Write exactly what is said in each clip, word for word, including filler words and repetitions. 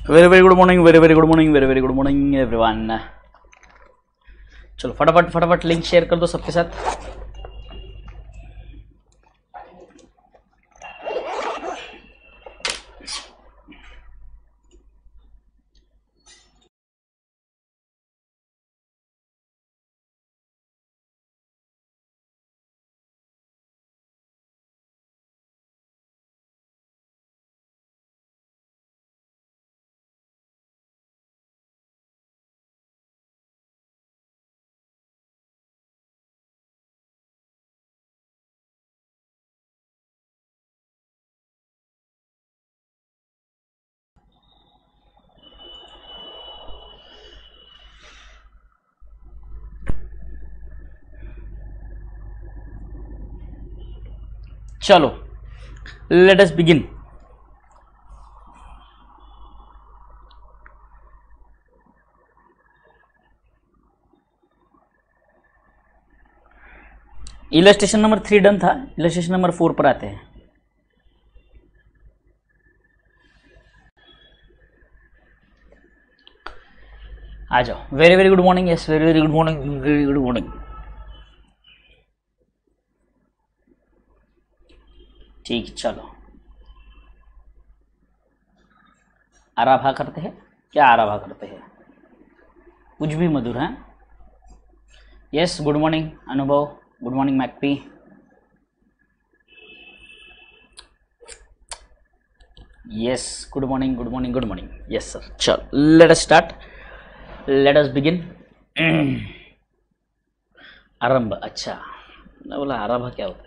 Very very good morning, very very good morning, very very good morning everyone. चलो फटाफट फटाफट link share कर दो सबके साथ। चलो let us begin. Illustration number three done था, इलस्ट्रेशन नंबर फोर पर आते हैं। आ जाओ। Very very good morning, yes very very good morning, very good morning. ठीक, चलो आराभा करते हैं। क्या आराभा करते हैं? कुछ भी मधुर है। Yes good morning Anubhav, good morning मैकपी। Yes good morning, good morning, good morning. Yes sir, चलो let us start, let us begin. आरंभ, अच्छा मैं बोला आराभा क्या होता है?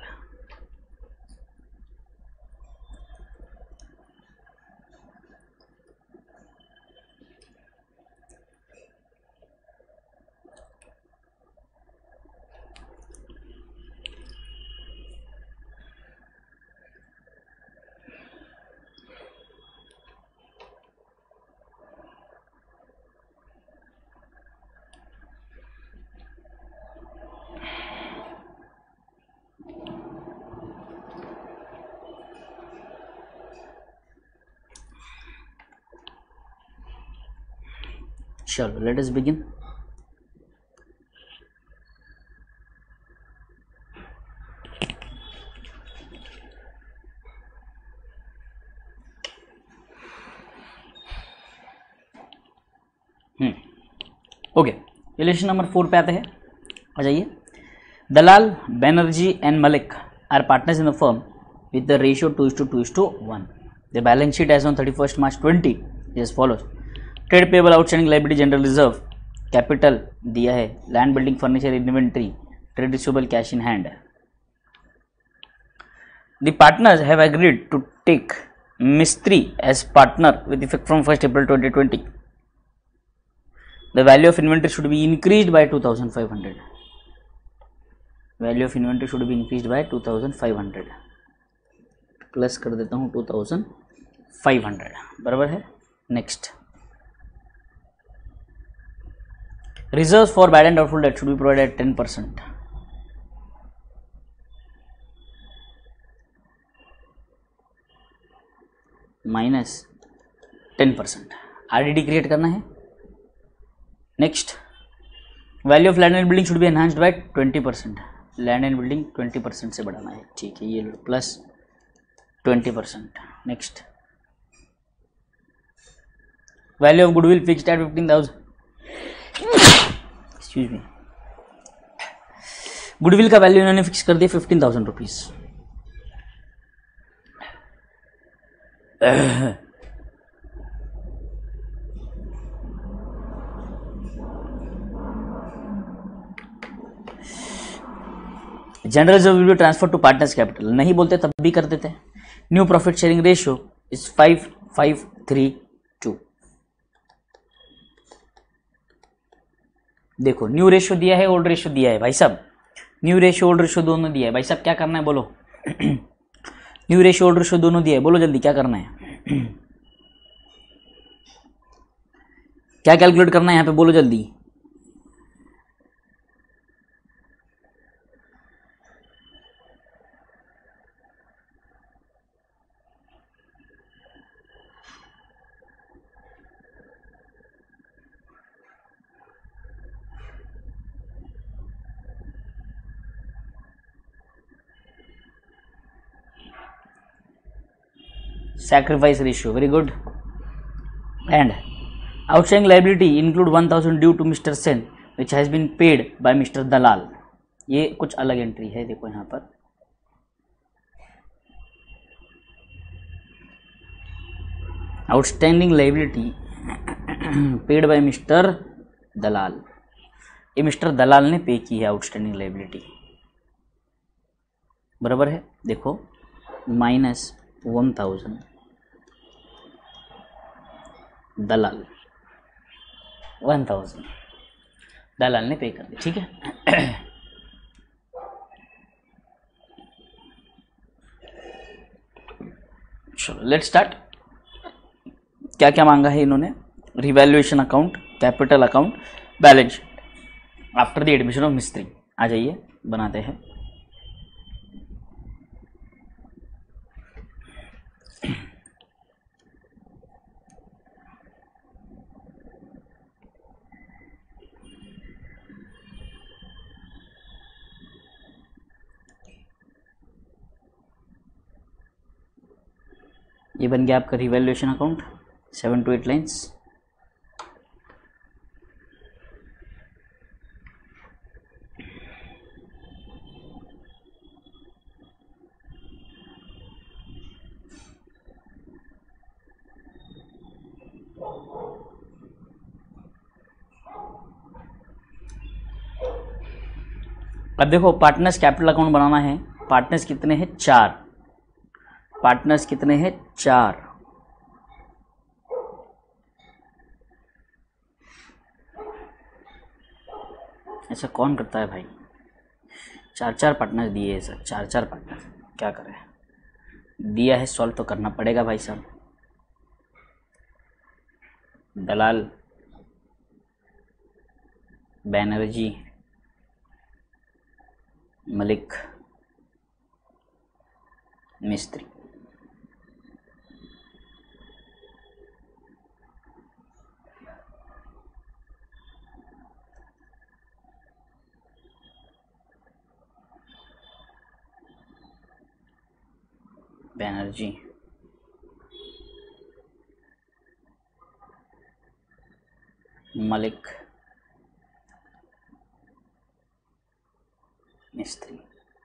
चलो let us begin. Hmm okay, election number four पे आते हैं। आ जाइए। Dalal, Banerjee and Malik are partners in the firm with the ratio two is to two is to one. The balance sheet as on thirty-first March twenty is as follows. Trade payable, outstanding liability, general reserve, capital दिया है, land building furniture inventory, trade receivable, cash in hand. The partners have agreed to take Mistry as partner with effect from first April twenty twenty. The value of inventory should be increased by two thousand five hundred. Value of inventory should be increased by two thousand five hundred. Plus कर देता हूँ two thousand five hundred, बराबर है। Next, reserve for bad and doubtful debt should be provided ten percent. Minus ten percent RDD create करना है। Next, value of land and building should be enhanced by twenty percent. Land and building twenty percent से बढ़ाना है, ठीक है। ये plus twenty percent. Next, value of goodwill fixed at fifteen thousand. Excuse me, goodwill का value इन्होंने fix कर दिया fifteen thousand rupees. General reserve will be transfer to partners capital. नहीं बोलते तब भी कर देते हैं। New profit sharing ratio is five five three two. देखो न्यू रेशियो दिया है, ओल्ड रेशियो दिया है भाई साहब। न्यू रेशियो ओल्ड रेशियो दोनों दिया है भाई साहब। क्या करना है बोलो? न्यू रेशियो ओल्ड रेशियो दोनों दिया है, बोलो जल्दी क्या करना है? क्या कैलकुलेट करना है यहाँ पे, बोलो जल्दी। sacrifice ratio, very good. And outstanding liability include one thousand due to Mister Sen which has been paid by Mister Dalal. ये कुछ अलग एंट्री है, देखो यहाँ पर outstanding liability paid by mister Dalal, ये मिस्टर दलाल ने पे की है आउटस्टैंडिंग लाइबिलिटी, बराबर है। देखो minus one thousand Dalal, one thousand Dalal ने पे कर दी, ठीक है। चलो लेट स्टार्ट। क्या क्या मांगा है इन्होंने, revaluation account, capital account, balance after the admission of Mistry. आ जाइए बनाते हैं। ये बन गया आपका revaluation account, seven two eight lines. अब देखो पार्टनर्स कैपिटल अकाउंट बनाना है। पार्टनर्स कितने हैं, चार। पार्टनर्स कितने हैं, चार। ऐसा कौन करता है भाई, चार चार पार्टनर दिए हैं सर, चार चार पार्टनर, क्या करें, दिया है सॉल्व तो करना पड़ेगा भाई साहब। दलाल, बैनर्जी, मलिक, मिस्त्री। बैनर्जी, मलिक, मिस्त्री।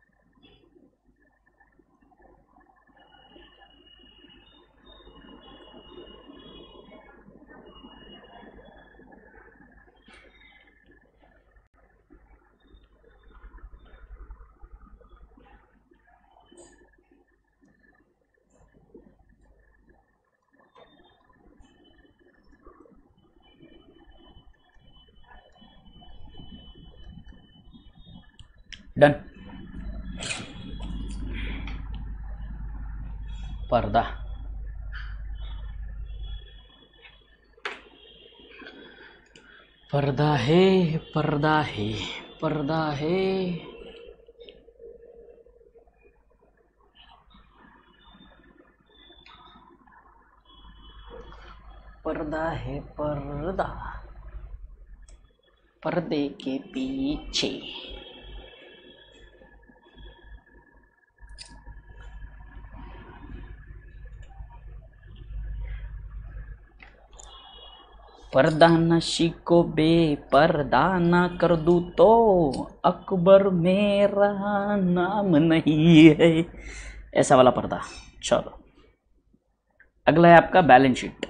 डन। पर्दा, पर्दा है, पर्दा है, पर्दा है। पर्दा है, पर्दा, पर्दे के पीछे। पर्दा नशी को बेपर्दा ना कर दूं तो अकबर मेरा नाम नहीं है, ऐसा वाला पर्दा। चलो अगला है आपका बैलेंस शीट।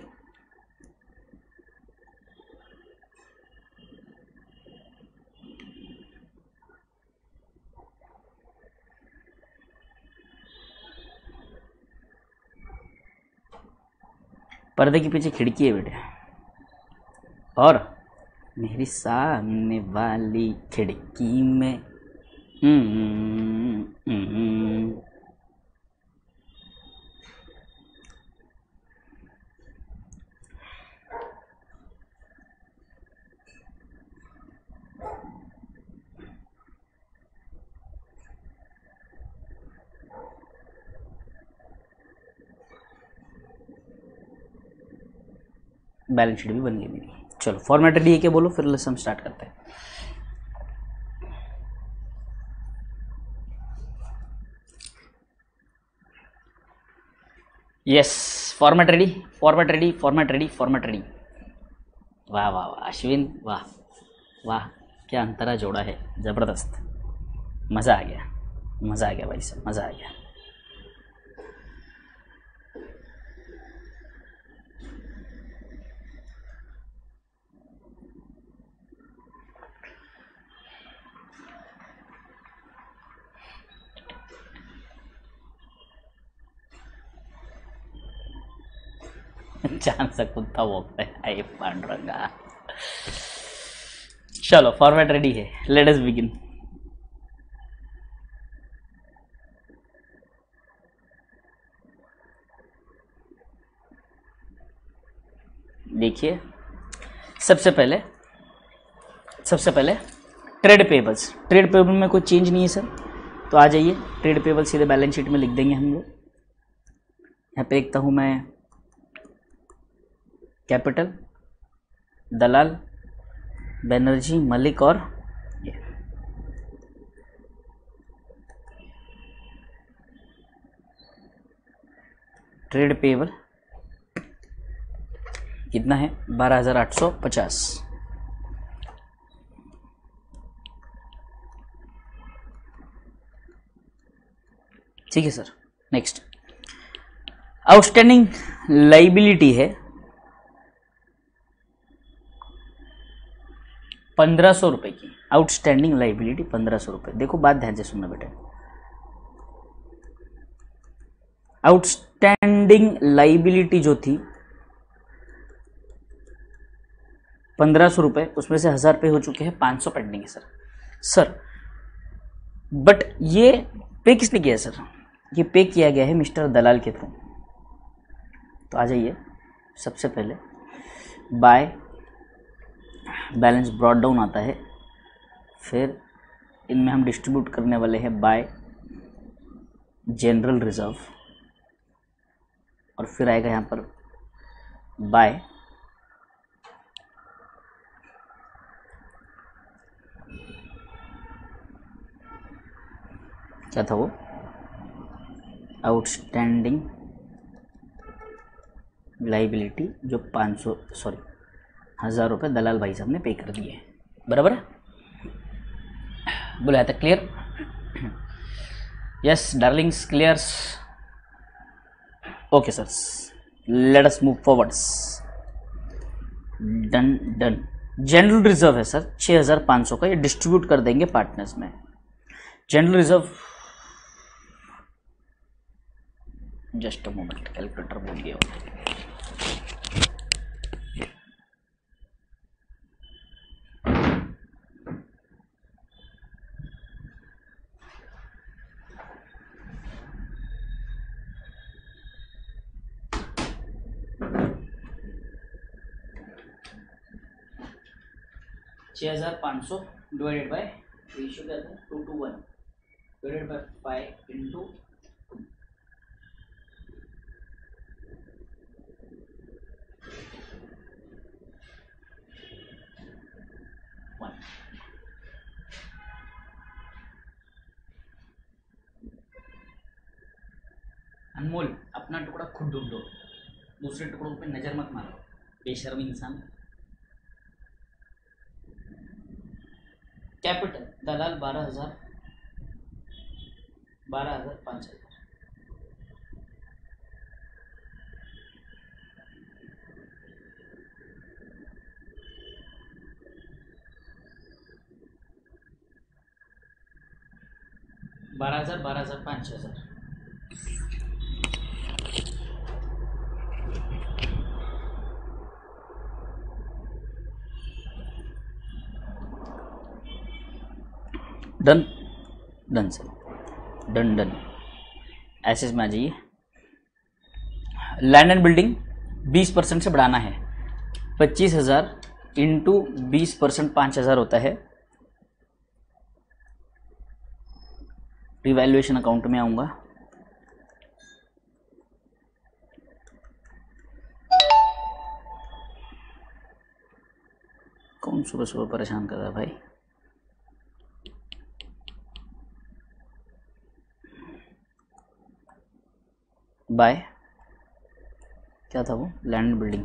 पर्दे के पीछे खिड़की है बेटे, और मेरी सामने वाली खिड़की में हम्म हम्म बैलेंस शीट भी बन गई मेरी। चलो फॉर्मेट रेडी है क्या बोलो, फिर लेसन स्टार्ट करते हैं। Yes format ready, format ready, format ready, format ready. वाह वाह वाह अश्विन, वाह वाह, क्या अंतरा जोड़ा है, ज़बरदस्त, मज़ा आ गया, मज़ा आ गया भाई साहब, मज़ा आ गया। चांद सा कुत्ता भौंकता है, आई पांडुरंगा। चलो फॉर्मेट रेडी है, लेट अस बिगिन। देखिए सबसे पहले सबसे पहले ट्रेड पेबल्स, ट्रेड पेबल में कोई चेंज नहीं है सर, तो आ जाइए ट्रेड पेबल सीधे बैलेंस शीट में लिख देंगे हम लोग। यहाँ पे लिखता हूँ मैं कैपिटल, दलाल, बनर्जी, मलिक और ये ट्रेड पेबल कितना है, बारह हजार आठ सौ पचास। ठीक है सर। नेक्स्ट आउटस्टैंडिंग लाइबिलिटी है पंद्रह सौ रुपए की, आउटस्टैंडिंग लाइबिलिटी पंद्रह सौ रुपए। देखो बात ध्यान से सुनना बेटा, आउटस्टैंडिंग लाइबिलिटी जो थी पंद्रह सौ रुपए, उसमें से हजार पे हो चुके हैं, पाँच सौ पेंडिंग है सर। सर बट ये पे किसने किया है सर, ये पे किया गया है मिस्टर दलाल के थ्रू। तो आ जाइए सबसे पहले बाय बैलेंस ब्रॉट डाउन आता है, फिर इनमें हम डिस्ट्रीब्यूट करने वाले हैं बाय जनरल रिजर्व, और फिर आएगा यहाँ पर बाय क्या था वो, आउटस्टैंडिंग लाइबिलिटी जो पाँच सौ सॉरी हज़ार रुपये दलाल भाई साहब ने पे कर दिए, बराबर है, बोला था clear. Yes darlings clears, okay sir, let us move forwards. Done done. General reserve है सर छः हज़ार पाँच सौ का, ये डिस्ट्रीब्यूट कर देंगे पार्टनर्स में। General reserve, just a moment, calculator भूल गया हूँ। छः हज़ार पाँच सौ डिवाइडेड बाय रेशियो क्या था, two two one divided by five into one. Anmol अपना टुकड़ा खुद ढूंढो, दूसरे टुकड़ों पे नजर मत मारो, बेशर्मी इंसान। कैपिटल दलाल बारह हजार बारह हजार पाँच हजार बारह हजार बारह हजार पाँच हजार done done sir, done done. एसेस में आ जाइए, लैंड एंड बिल्डिंग बीस परसेंट से बढ़ाना है, पच्चीस हजार इंटू बीस परसेंट पाँच हजार होता है। रिवैल्यूएशन अकाउंट में आऊंगा, कौन सुबह सुबह परेशान कर रहा है भाई। बाय क्या था वो, लैंड बिल्डिंग,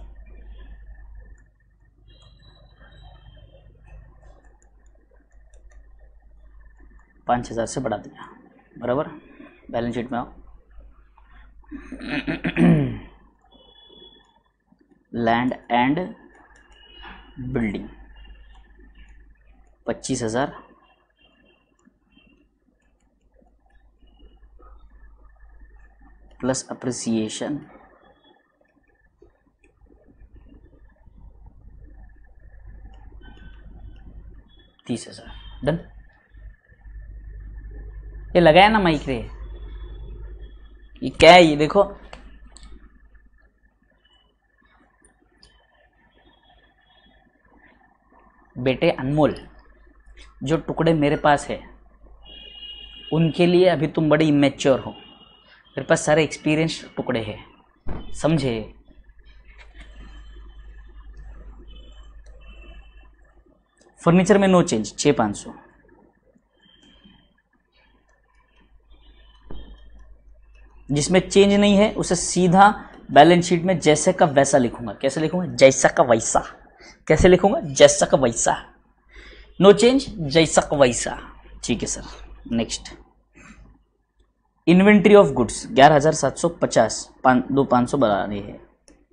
पाँच हज़ार से बढ़ा दिया, बराबर। बैलेंस शीट में आओ, लैंड एंड बिल्डिंग पच्चीस हज़ार, प्लस अप्रिसिएशन तीस हज़ार। डन। ये लगाया ना माइक रे, ये क्या है, ये देखो, बेटे अनमोल, जो टुकड़े मेरे पास है उनके लिए अभी तुम बड़े इमेच्योर हो, मेरे पास सारे एक्सपीरियंस टुकड़े हैं, समझे। फर्नीचर में नो चेंज, छः पाँच सौ। जिसमें चेंज नहीं है उसे सीधा बैलेंस शीट में जैसे का वैसा लिखूंगा। कैसे लिखूंगा, जैसा का वैसा। कैसे लिखूंगा, जैसा का वैसा, नो चेंज, जैसा का वैसा। ठीक है सर। नेक्स्ट, इन्वेंट्री ऑफ गुड्स ग्यारह हजार सात सौ पचास, पाँच दो पाँच सौ बढ़ा रही है।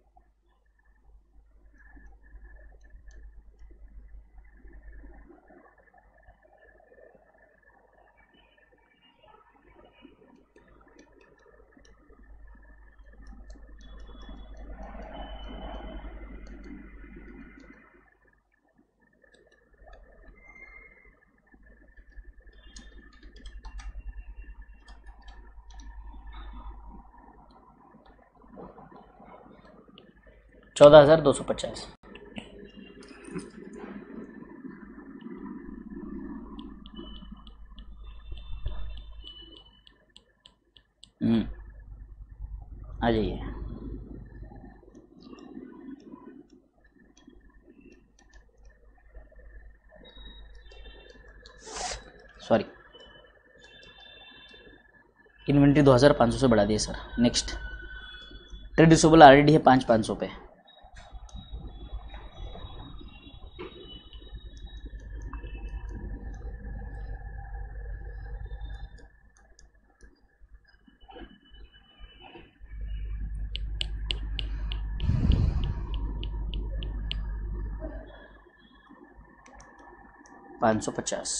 चौदह हजार दो सौ पचास। हम्म आ जाइए। सॉरी, इन्वेंट्री दो हजार पाँच सौ से बढ़ा दिए sir. Next, trade receivable already है पाँच पाँच सौ पे, पाँच सौ पचास।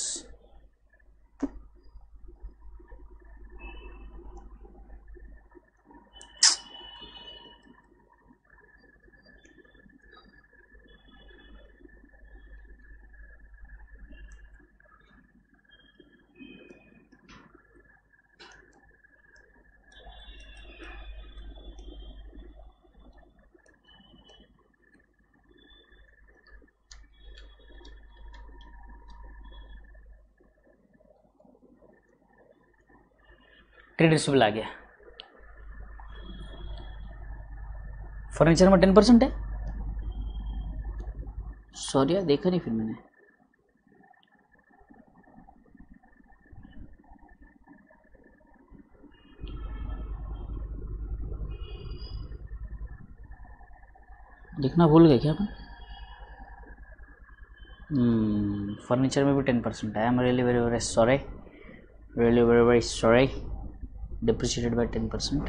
ट्रेड रिसीवेबल आ गया। फर्नीचर में टेन परसेंट है, सॉरी यार देखा नहीं फिर मैंने। लिखना भूल गए क्या अपन। हम्म फर्नीचर में भी टेन परसेंट है। I am really very very sorry, really very very sorry, depreciated by ten percent.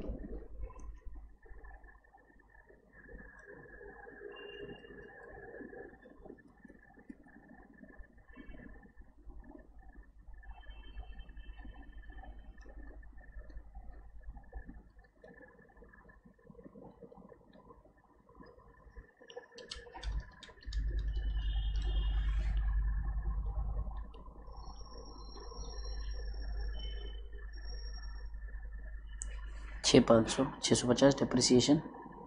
छः पाँच सौ, छः सौ पचास डिप्रिसिएशन,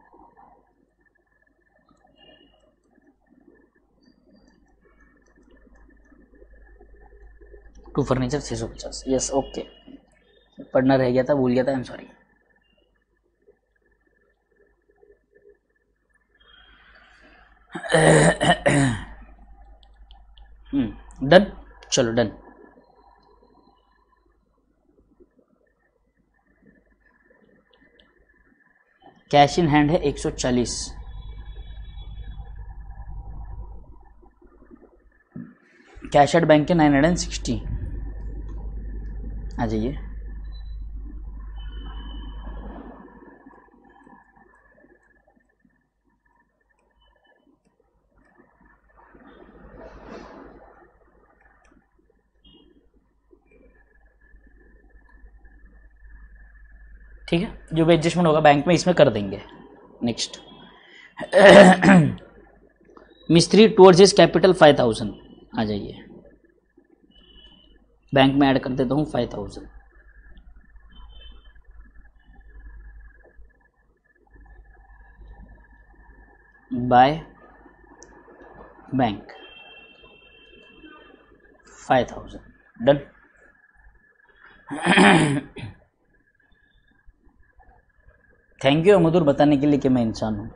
टू फर्नीचर छः सौ पचास। यस ओके, पढ़ना रह गया था, भूल गया था, आई एम सॉरी। डन, चलो डन। कैश इन हैंड है एक सौ चालीस, कैश एट बैंक के नाइन हंड्रेड सिक्सटी। आ जाइए, ठीक है, जो भी एडजस्टमेंट होगा बैंक में इसमें कर देंगे। Next, Mistry towards his capital five thousand. आ जाइए, बैंक में ऐड कर देता हूँ five thousand. By bank five thousand, done. Thank you Madhur बताने के लिए कि मैं इंसान हूं।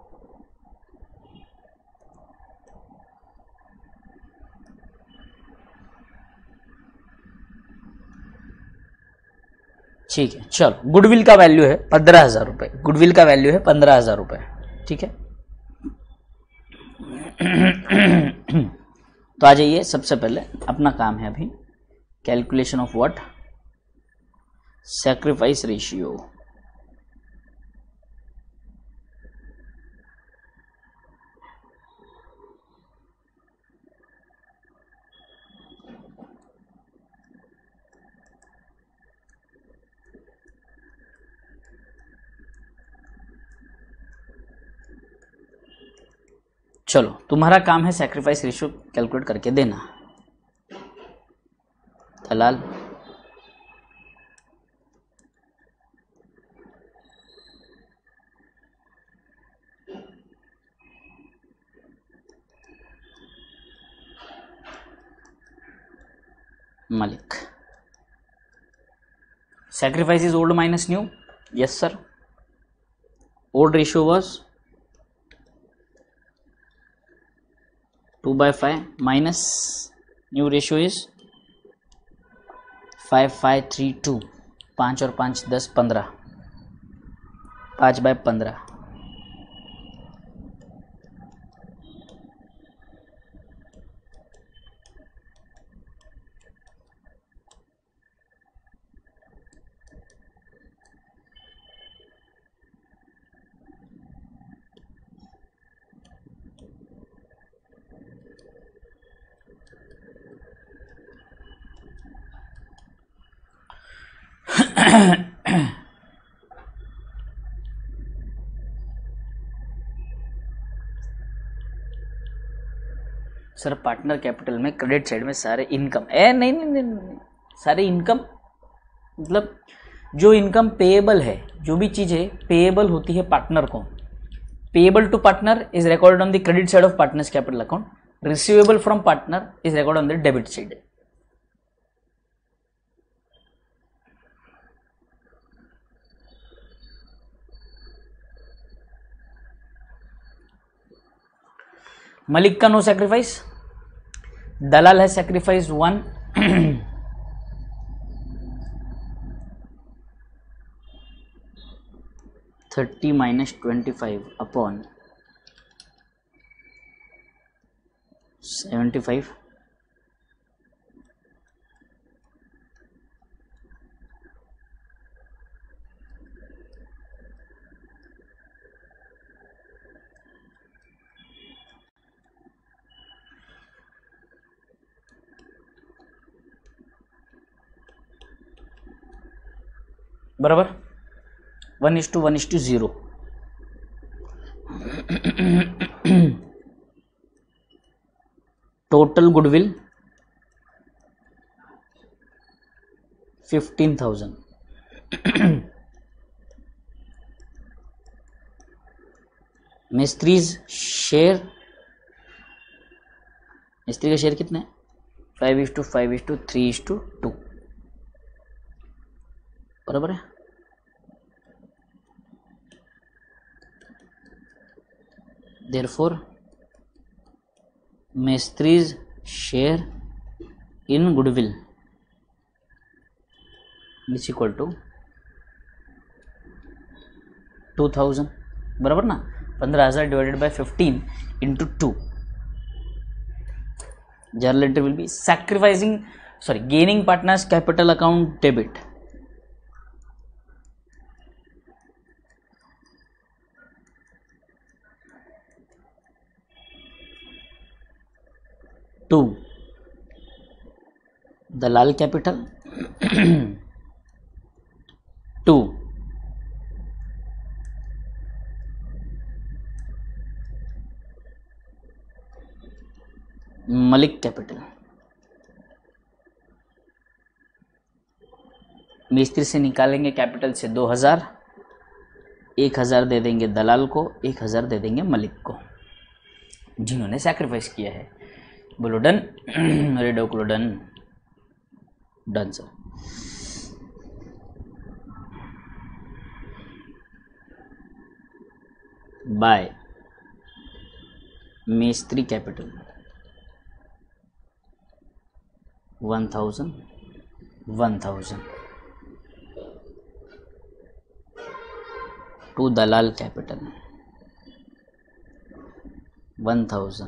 ठीक है, चलो, गुडविल का वैल्यू है पंद्रह हजार रुपये, गुडविल का वैल्यू है पंद्रह हजार रुपये, ठीक है। तो आ जाइए, सबसे पहले अपना काम है अभी calculation of what, sacrifice ratio. चलो, तुम्हारा काम है सैक्रिफाइस रेशियो कैलकुलेट करके देना। दलाल Malik, sacrifice is old minus new, yes sir, old ratio was two by five minus new ratio is five five three two, पाँच और पाँच दस पंद्रह, पाँच बाय पंद्रह, सर पार्टनर कैपिटल में क्रेडिट साइड में सारे इनकम, ए नहीं नहीं नहीं, नहीं सारे इनकम मतलब जो इनकम पेएबल है, जो भी चीज़ है पेएबल होती है पार्टनर को, payable to partner is recorded on the credit side of partners capital account, receivable from partner is recorded on the debit side. Malik का नो सैक्रिफाइस, दलाल है sacrifice one, thirty minus twenty five upon seventy five, बराबर one is to one is to zero. Total goodwill fifteen thousand, Mistry's share, Mistry का share कितना है, five is to five is to three is to to, बराबर है। Therefore, Mistry's share in goodwill is equal to two thousand, बराबर ना, पंद्रह हज़ार divided by fifteen into two. Journal entry will be sacrificing sorry gaining partners capital account debit. To Dalal capital to Malik capital. Mistry से निकालेंगे capital से दो हज़ार, एक हज़ार दे देंगे दलाल को, एक हज़ार दे देंगे मलिक को जिन्होंने सैक्रिफाइस किया है. बोलो डन. रेडो को done. Done sir. By Mistry capital one thousand one thousand to Dalal capital one thousand.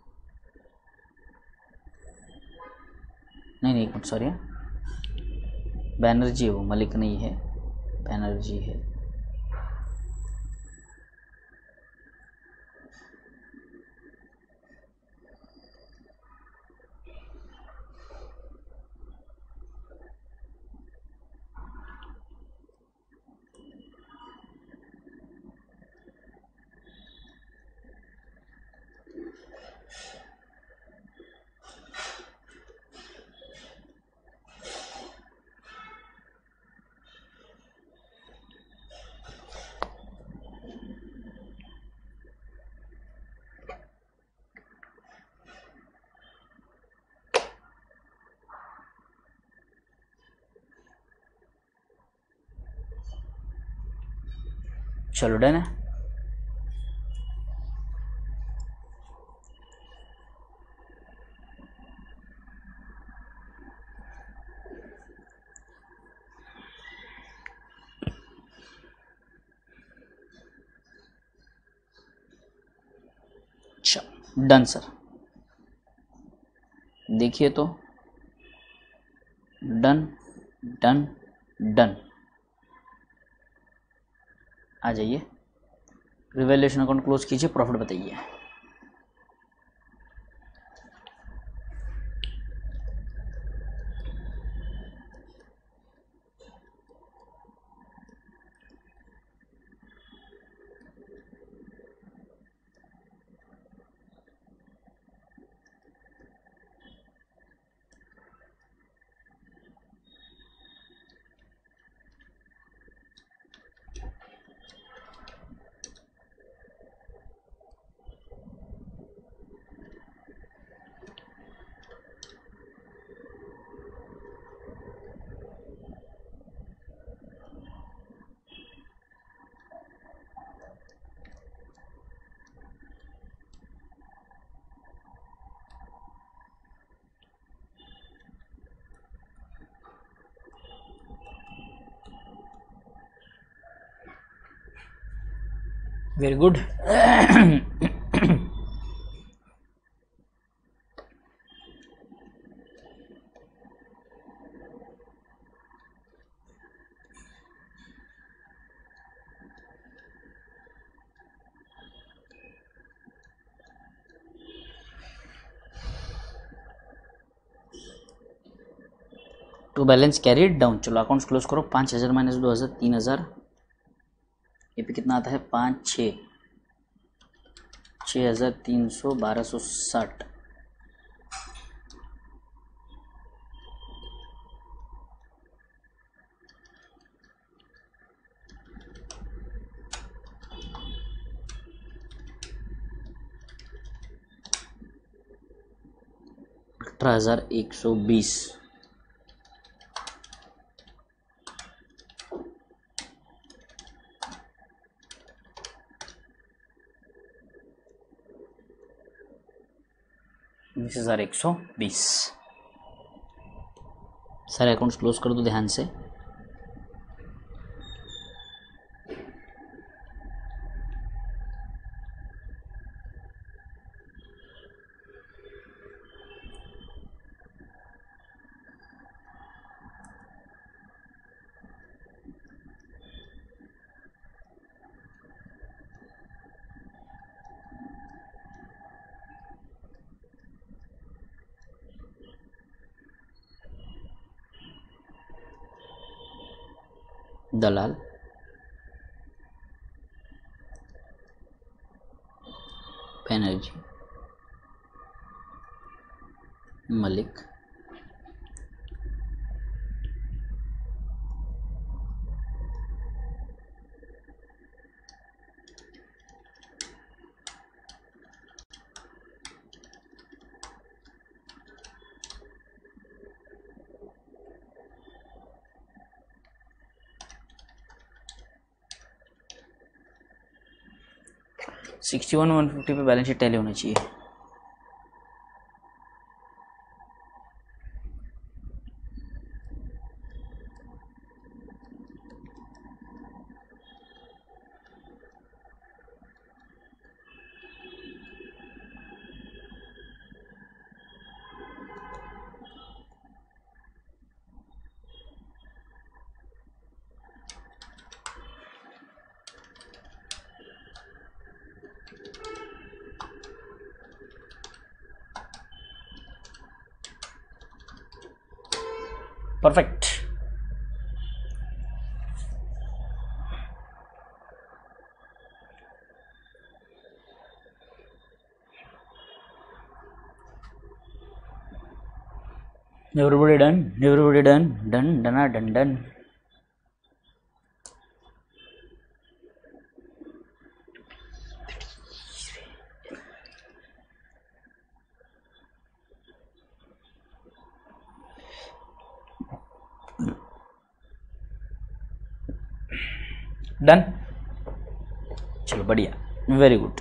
नहीं नहीं एक मिनट सॉरी, बैनर्जी है वो, मलिक नहीं है, बैनर्जी है. चलो डन है. Done sir. देखिए तो डन डन डन. आ जाइए, रिवैल्यूएशन अकाउंट क्लोज कीजिए, प्रॉफिट बताइए. Very good. To balance carried down. चलो अकाउंट्स क्लोज करो. पाँच हज़ार माइनस दो हज़ार तीन हज़ार, ये पे कितना आता है, पाँच छः छः हज़ार तीन सौ बारह सौ साठ. अठारह हज़ार एक सौ बीस. बीस हज़ार एक सौ बीस. सारे अकाउंट्स क्लोज कर दो ध्यान से. Dalal, Banerjee, Malik, sixty one one fifty पे बैलेंस शीट टैली होना चाहिए। Perfect. Everybody done? Everybody done? Done, done, done, done. Done, चलो बढ़िया, वेरी गुड।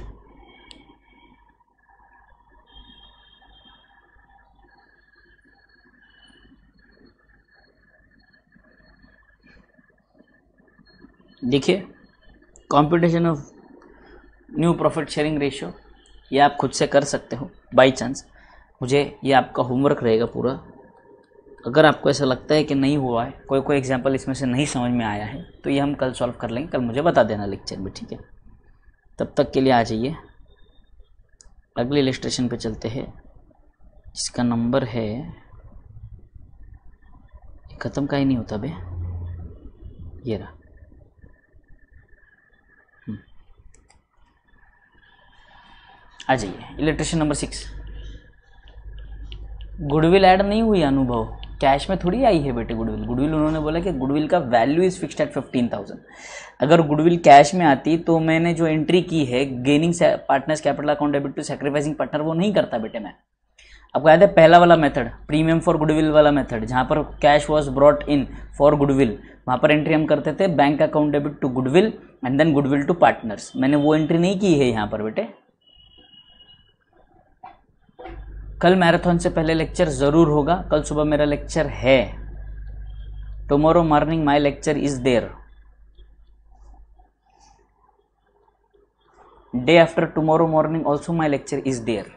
देखिए, computation of new profit sharing ratio ये आप खुद से कर सकते हो बाय चांस। मुझे ये आपका होमवर्क रहेगा पूरा। अगर आपको ऐसा लगता है कि नहीं हुआ है, कोई कोई एग्जांपल इसमें से नहीं समझ में आया है, तो ये हम कल सॉल्व कर लेंगे। कल मुझे बता देना लेक्चर में, ठीक है। तब तक के लिए आ जाइए, अगले इलस्ट्रेशन पे चलते हैं, जिसका नंबर है, ख़त्म का ही नहीं होता बे, ये रहा। आ जाइए, illustration number six. Goodwill add नहीं हुई अनुभव, कैश में थोड़ी आई है बेटे गुडविल। गुडविल उन्होंने बोला कि गुडविल का value is fixed at fifteen thousand. अगर गुडविल कैश में आती तो मैंने जो एंट्री की है gaining partners capital account debit to sacrificing partner, वो नहीं करता बेटे मैं। आपको याद है पहला वाला मेथड, प्रीमियम फॉर गुडविल वाला मेथड, जहां पर cash was brought in for goodwill, वहां पर एंट्री हम करते थे bank account debit to goodwill and then goodwill to partners. मैंने वो एंट्री नहीं की है यहाँ पर बेटे। कल मैराथन से पहले लेक्चर जरूर होगा, कल सुबह मेरा लेक्चर है। Tomorrow morning my lecture is there, day after tomorrow morning also my lecture is there.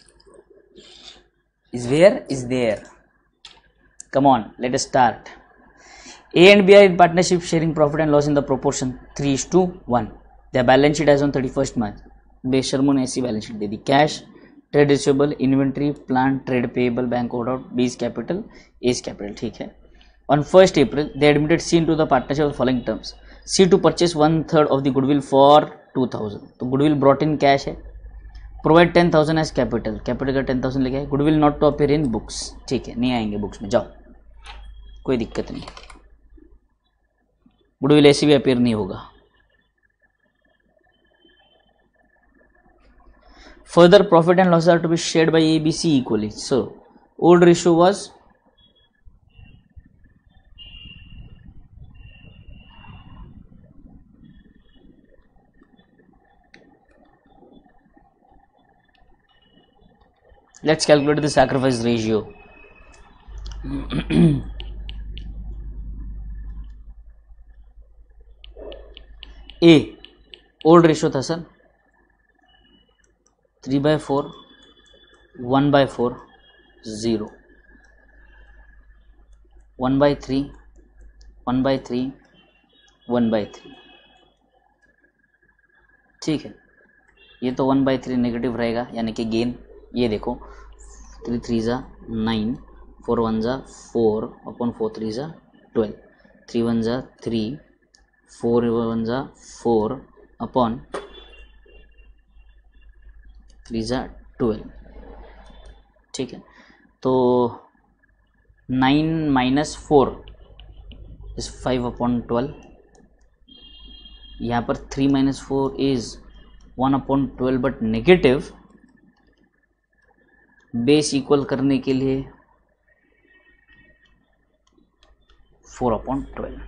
Is where? Is there. Come on, let us start. A and B are in partnership sharing profit and loss in the proportion three is to one. Their balance sheet as on thirty-first March. बेशर्मो ने ऐसी balance sheet दे दी। Cash, trade receivable, inventory, plant, trade payable, bank overdraft, B is capital, A is capital, ठीक है। On first April, they admitted C into the partnership of the following terms. C to purchase one third of the goodwill for two thousand. तो goodwill brought in cash है। Provide ten thousand as capital, capital का ten thousand लेके आए। Goodwill not to appear in books, ठीक है, नहीं आएंगे books में, जाओ, कोई दिक्कत नहीं। गुडविल ऐसे भी अपीयर नहीं होगा। Further profit and loss are to be shared by A B C equally. So old ratio was let's calculate the sacrifice ratio. A old ratio था sir three by four, one by four, zero, one by three, one by three, one by three, ठीक है। ये तो one by three negative रहेगा, यानी कि gain. ये देखो, थ्री थ्री ज़ा नाइन, फोर वन ज़ा फोर, अपन फोर थ्री ज़ा ट्वेल्व, थ्री वन ज़ा थ्री, फोर वन ज़ा फोर अपॉन थ्री ज़ा ट्वेल्व, ठीक है। तो nine minus four is five upon twelve, यहाँ पर three minus four is one upon twelve but negative, base equal करने के लिए फोर अपॉन ट्वेल्व।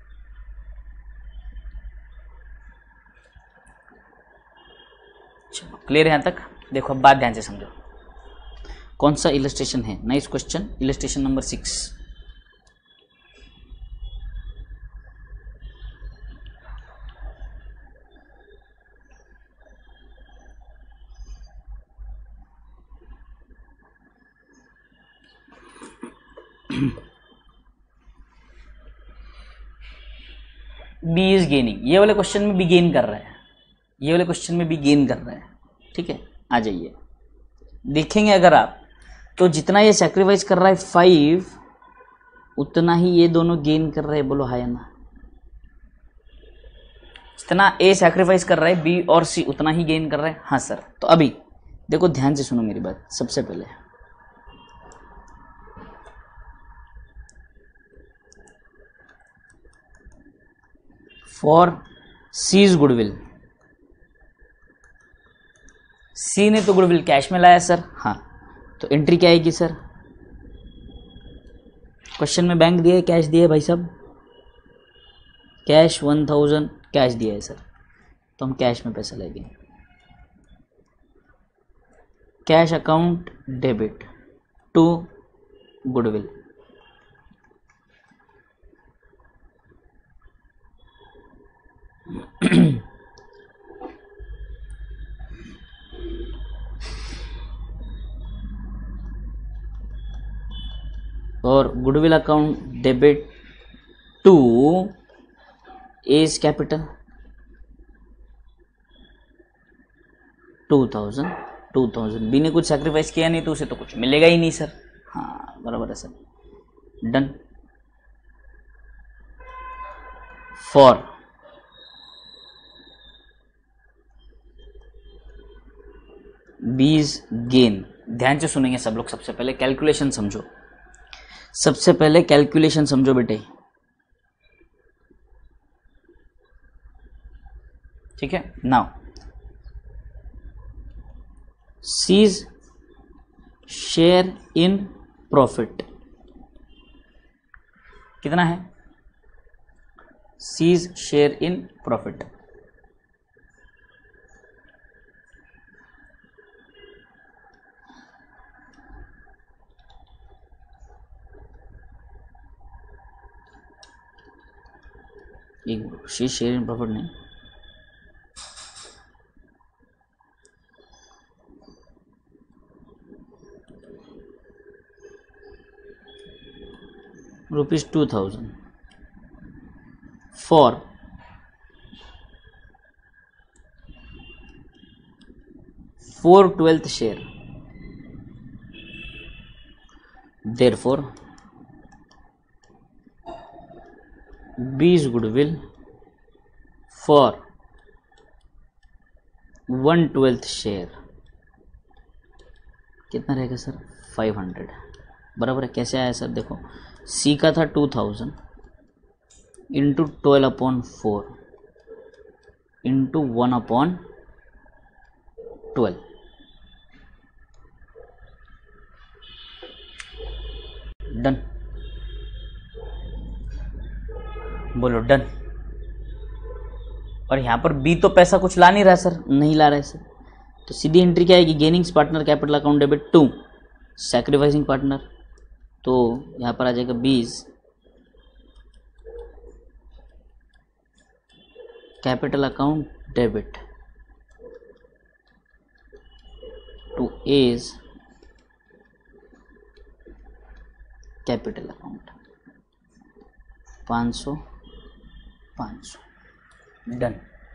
चलो क्लियर है यहाँ तक। देखो अब बात ध्यान से समझो, कौन सा इलस्ट्रेशन है। Nice question, illustration number six. B is gaining, ये वाले क्वेश्चन में भी गेन कर रहा है, ये वाले क्वेश्चन में भी गेन कर रहा है, ठीक है। आ जाइए देखेंगे अगर आप, तो जितना ये सैक्रिफाइस कर रहा है फाइव, उतना ही ये दोनों गेन कर रहे हैं। बोलो हाय ना। जितना ए सैक्रिफाइस कर रहा है बी और सी, उतना ही गेन कर रहा है। हाँ सर। तो अभी देखो ध्यान से सुनो मेरी बात। सबसे पहले फॉर सीज गुडविल, सी ने तो गुडविल कैश में लाया सर, हाँ। तो एंट्री क्या आएगी सर? क्वेश्चन में बैंक दिया है, कैश दिया है भाई साहब, कैश वन थाउजेंड कैश दिया है सर, तो हम कैश में पैसा लेंगे। Cash account debit to goodwill, और goodwill account debit to A's capital two thousand two thousand B ने कुछ सैक्रिफाइस किया नहीं तो उसे तो कुछ मिलेगा ही नहीं सर। हाँ बराबर है sir, done. For B's gain, ध्यान से सुनेंगे सब लोग। सबसे पहले कैलकुलेशन समझो, सबसे पहले कैलकुलेशन समझो बेटे, ठीक है। Now C's share in profit कितना है? सीज शेयर इन प्रॉफिट एक शी शेयर इन प्रॉफिट नहीं, rupees two thousand for four twelfth share, therefore B's goodwill for one twelfth share कितना रहेगा सर? Five hundred. बराबर है। कैसे आया सर? देखो सी का था two thousand into twelve upon four into one upon twelve, done. बोलो डन। और यहाँ पर बी तो पैसा कुछ ला नहीं रहा सर, नहीं ला रहा है सर, तो सीधी एंट्री क्या आएगी? Gainings partner capital account debit to sacrificing partner, तो यहाँ पर आ जाएगा B's capital account debit to A's capital account पाँच सौ पाँच सौ, डन।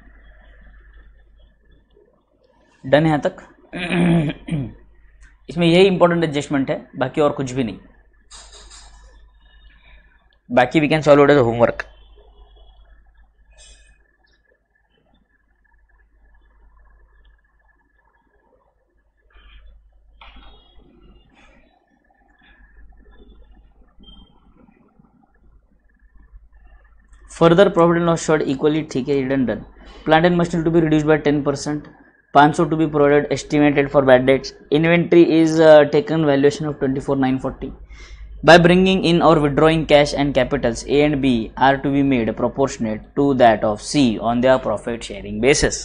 डन है यहाँ तक। इसमें यही इंपॉर्टेंट एडजस्टमेंट है, बाकी और कुछ भी नहीं। बाकी we can solve it as homework. Further profit and loss shared equally, ठीक है, done done. Plant and machinery to be reduced by ten percent. पाँच सौ to be provided estimated for bad debts. Inventory is taken valuation of twenty four nine forty. By bringing in or withdrawing cash and capitals, A and B are to be made proportionate to that of C on their profit sharing basis.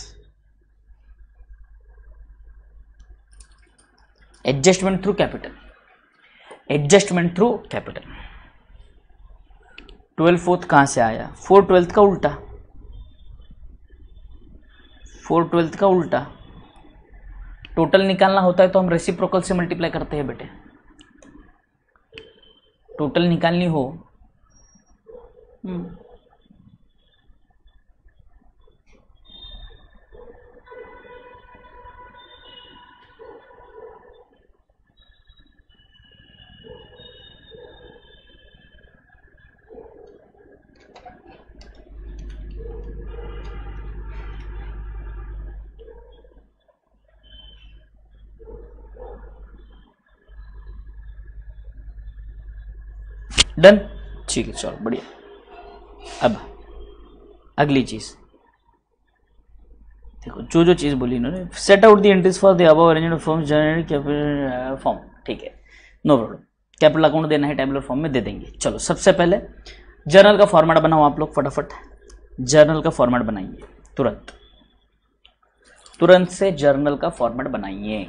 Adjustment through capital. Adjustment through capital. Twelve fourth कहाँ से आया? Four twelfth का उल्टा. Four twelfth का उल्टा. Total निकालना होता है तो हम रेसिप्रोकल से मल्टीप्लाई करते हैं बेटे. टोटल निकालनी हो, डन, ठीक है, चलो बढ़िया. अब अगली चीज देखो, जो जो चीज बोली इन्होंने, set out the entries for the above arranged forms generate capital form, ठीक है, नो प्रॉब्लम. कैपिटल अकाउंट देना है टेबुलर फॉर्म में, दे देंगे. चलो सबसे पहले जर्नल का फॉर्मेट बनाओ आप लोग फटाफट. जर्नल का फॉर्मेट बनाइए तुरंत, तुरंत से जर्नल का फॉर्मेट बनाइए.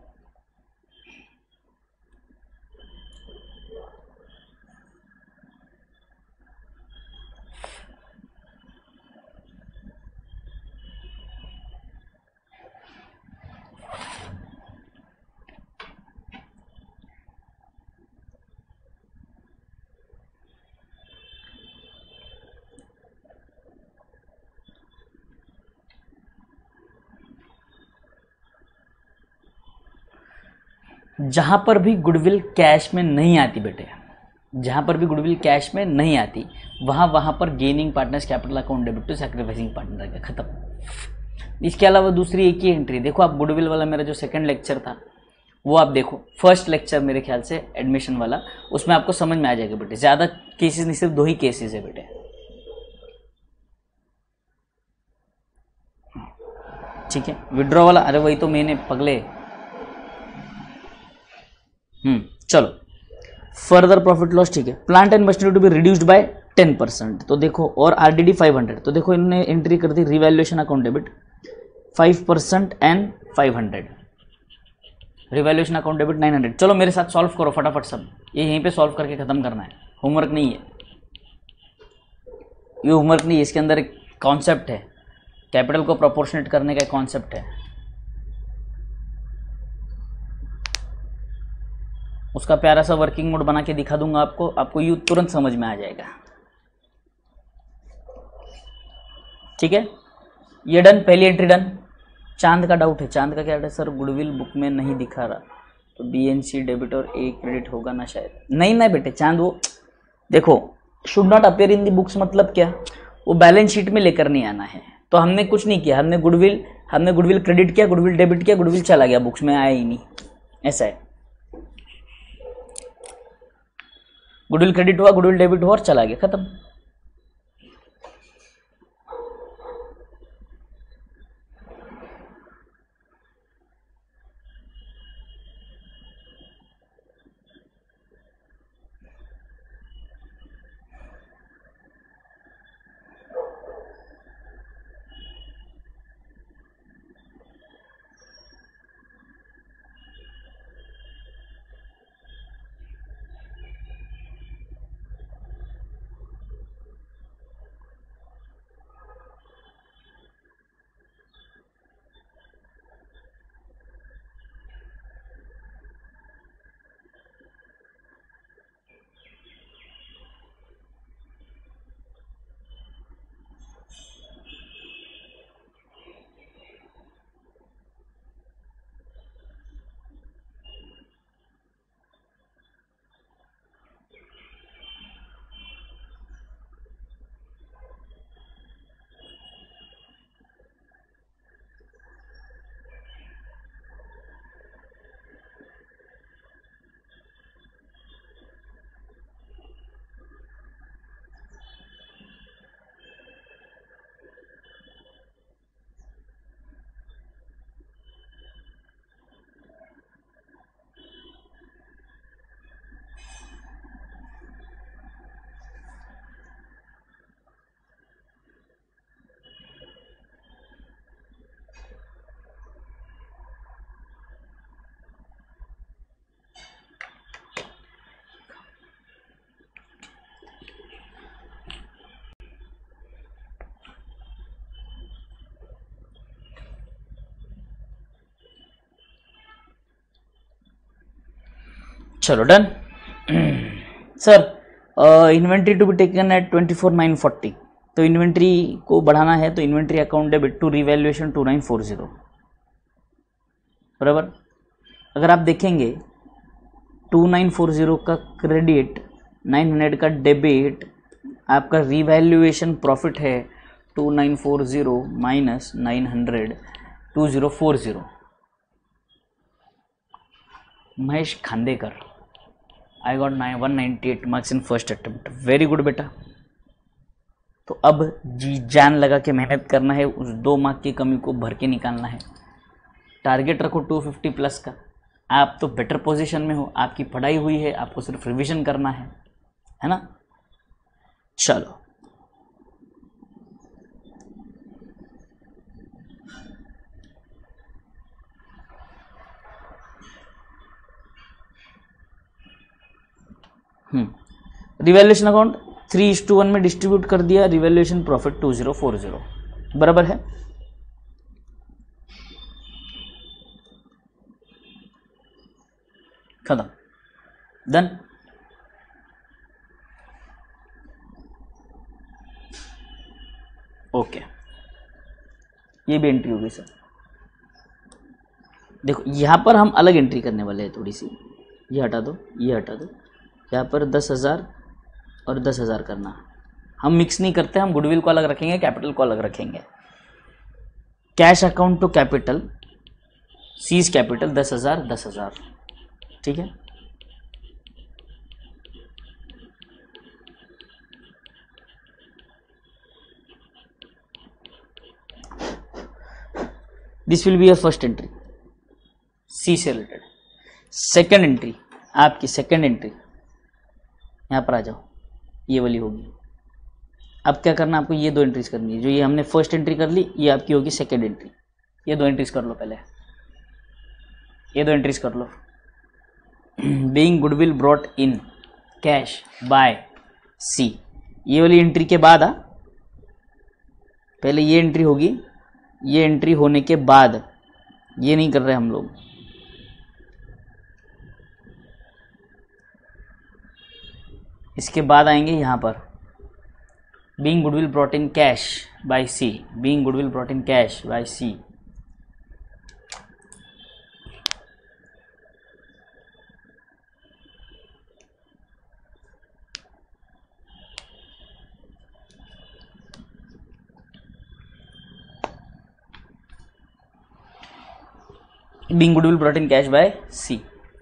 जहां पर भी गुडविल कैश में नहीं आती बेटे, जहां पर भी गुडविल कैश में नहीं आती, वहां वहां पर gaining partners capital account debit to sacrificing partner का खत्म. इसके अलावा दूसरी एक ही एंट्री देखो आप. गुडविल वाला मेरा जो सेकंड लेक्चर था वो आप देखो, फर्स्ट लेक्चर मेरे ख्याल से एडमिशन वाला, उसमें आपको समझ में आ जाएगा बेटे. ज्यादा केसेस नहीं, सिर्फ दो ही केसेस है बेटे, ठीक है. विड्रॉ वाला, अरे वही तो मैंने पगले. हम्म चलो, फर्दर प्रॉफिट लॉस, ठीक है. Plant and machinery to be reduced by ten percent, तो देखो, और आरडीडी फाइव हंड्रेड, तो देखो इन्होंने एंट्री कर दी revaluation account debit five percent and five hundred. Revaluation account debit nine hundred. चलो मेरे साथ सॉल्व करो फटाफट सब, ये यहीं पे सॉल्व करके खत्म करना है, होमवर्क नहीं है ये, होमवर्क नहीं है. इसके अंदर एक कॉन्सेप्ट है, कैपिटल को प्रोपोर्शनेट करने का एक कॉन्सेप्ट है, उसका प्यारा सा वर्किंग मोड बना के दिखा दूंगा आपको, आपको यू तुरंत समझ में आ जाएगा, ठीक है. ये डन, पहली एंट्री डन. चांद का डाउट है, चांद का क्या है सर? गुडविल बुक में नहीं दिखा रहा, तो बीएनसी डेबिट और ए क्रेडिट होगा ना शायद. नहीं ना बेटे, चांद वो देखो, should not appear in the books मतलब क्या, वो बैलेंस शीट में लेकर नहीं आना है. तो हमने कुछ नहीं किया, हमने गुडविल हमने गुडविल क्रेडिट किया, गुडविल डेबिट किया, गुडविल चला गया, बुक्स में आया ही नहीं, ऐसा है. गुडविल क्रेडिट हुआ, गुडविल डेबिट हुआ और चला गया, खत्म. चलो done. Sir inventory to be taken at twenty four nine forty, तो इन्वेंट्री को बढ़ाना है तो inventory account debit to revaluation two nine four zero, बराबर। अगर आप देखेंगे टू नाइन फोर जीरो का क्रेडिट, नाइन हंड्रेड का डेबिट, आपका रिवैल्यूएशन प्रॉफिट है two nine four zero minus nine hundred two zero four zero. Mahesh Khandekar, I got one ninety eight marks in first attempt, very good बेटा। तो अब जी जान लगा के मेहनत करना है, उस दो मार्क की कमी को भर के निकालना है। टारगेट रखो टू फिफ्टी प्लस का। आप तो बेटर पोजीशन में हो, आपकी पढ़ाई हुई है, आपको सिर्फ रिवीजन करना है, है ना। चलो hmm revaluation account three is to one में डिस्ट्रीब्यूट कर दिया, revaluation profit two zero four zero, बराबर है। खत्म, डन। ओके, ये भी एंट्री होगी सर। देखो यहां पर हम अलग एंट्री करने वाले हैं, थोड़ी सी ये हटा दो, ये हटा दो, यहाँ पर दस हज़ार और दस हज़ार करना। हम मिक्स नहीं करते, हम गुडविल को अलग रखेंगे, कैपिटल को अलग रखेंगे। Cash account to capital, C's capital दस हज़ार दस हज़ार, ठीक है। This will be your first entry, C से रिलेटेड। सेकेंड एंट्री, आपकी सेकेंड एंट्री यहाँ पर आ जाओ, ये वाली होगी। अब क्या करना, आपको ये दो एंट्रीज करनी है। जो ये हमने फर्स्ट एंट्री कर ली, ये आपकी होगी सेकेंड एंट्री। ये दो एंट्रीज कर लो पहले, ये दो एंट्रीज कर लो। Being goodwill brought in cash by C, ये वाली एंट्री के बाद आ, पहले ये एंट्री होगी, ये एंट्री होने के बाद, ये नहीं कर रहे हम लोग। इसके बाद आएंगे यहाँ पर being goodwill brought in cash by C, being goodwill brought in cash by C. Being goodwill brought in cash by C.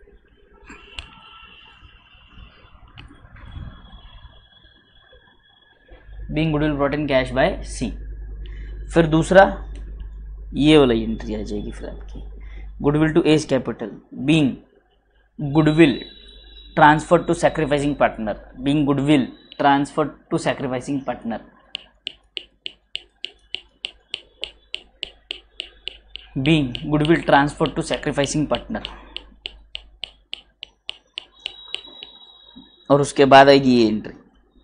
Being goodwill brought in cash by C. फिर दूसरा ये वाला एंट्री आ जाएगी फिर आपकी, goodwill to A's capital, being goodwill transfer to sacrificing partner, being goodwill transfer to sacrificing partner, being goodwill transfer to sacrificing partner. और उसके बाद आएगी ये entry,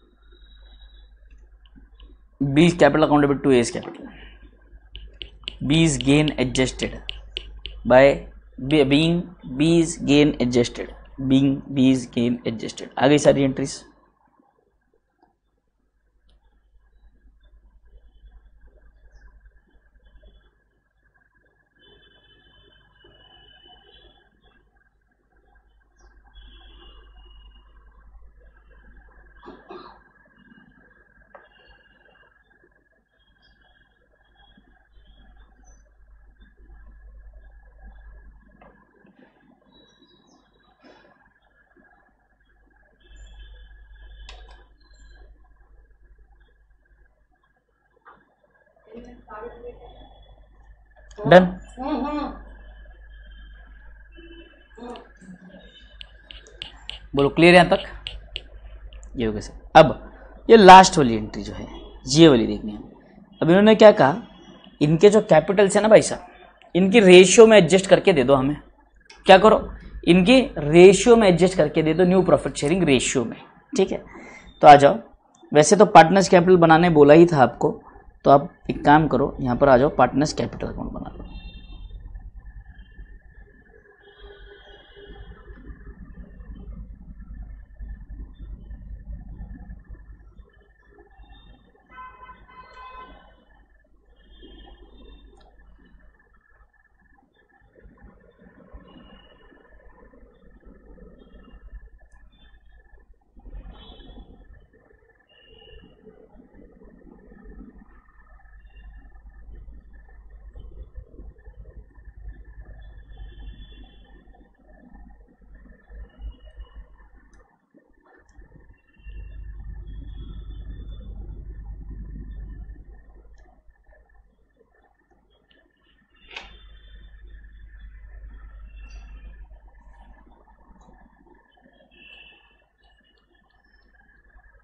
B is capital account debit to A is capital. B is gain adjusted by being B is gain adjusted, being B is gain adjusted। आ गई सारी entries. Done. बोलो clear यहां तक, ये हो गया सर। अब ये लास्ट वाली एंट्री जो है, ये वाली देखनी है। अब इन्होंने क्या कहा, इनके जो कैपिटल्स है ना भाई साहब, इनकी रेशियो में एडजस्ट करके दे दो हमें। क्या करो, इनकी रेशियो में एडजस्ट करके दे दो, न्यू प्रॉफिट शेयरिंग रेशियो में, ठीक है। तो आ जाओ, वैसे तो पार्टनर्स कैपिटल बनाने बोला ही था आपको, तो आप एक काम करो, यहाँ पर आ जाओ, पार्टनर्स कैपिटल अकाउंट बना लो।